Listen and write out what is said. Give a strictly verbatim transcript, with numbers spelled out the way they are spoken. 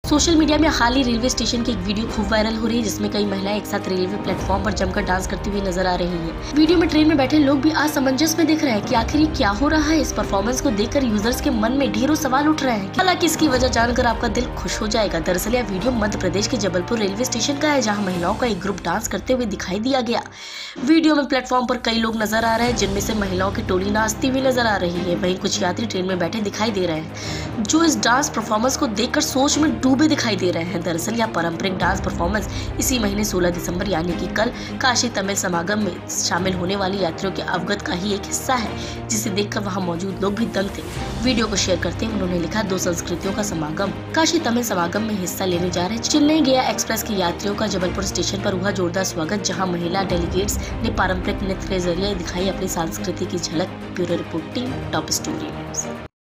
Social media में हाल ही railway station की एक वीडियो खूब वायरल हो रही है, जिसमें कई महिलाएं एक साथ रेलवे प्लेटफॉर्म पर जमकर डांस करती हुई नजर आ रही हैं। वीडियो में ट्रेन में बैठे लोग भी असमंजस में दिख रहे हैं कि आखिर ये क्या हो रहा है। इस परफॉर्मेंस को देखकर यूजर्स के मन में ढेरों सवाल उठ रहे हैं। हालांकि इसकी वजह जानकर आपका दिल खुश हो जाएगा। दरअसल यह वीडियो मध्य प्रदेश के जबलपुर रेलवे स्टेशन का है, जहाँ महिलाओं का एक ग्रुप डांस करते हुए दिखाई दिया गया। वीडियो में प्लेटफॉर्म पर कई लोग नजर आ रहे हैं, जिनमें से महिलाओं की टोली नाचती हुई नजर आ रही है। वहीं कुछ यात्री ट्रेन में बैठे दिखाई दे रहे हैं, जो इस डांस परफॉर्मेंस को देखकर सोच में डूबे दिखाई दे रहे हैं। दरअसल यह पारंपरिक डांस परफॉर्मेंस इसी महीने सोलह दिसंबर यानी कि कल काशी तमिल समागम में शामिल होने वाली यात्रियों के अवगत का ही एक हिस्सा है, जिसे देखकर वहां मौजूद लोग भी दंग थे। वीडियो को शेयर करते हुए उन्होंने लिखा, दो संस्कृतियों का समागम। काशी तमिल समागम में हिस्सा लेने जा रहे चेन्नई गया एक्सप्रेस के यात्रियों का जबलपुर स्टेशन पर हुआ जोरदार स्वागत, जहाँ महिला डेलीगेट्स ने पारंपरिक नृत्य के जरिए दिखाई अपनी संस्कृति की झलक। Bureau report team, top story news.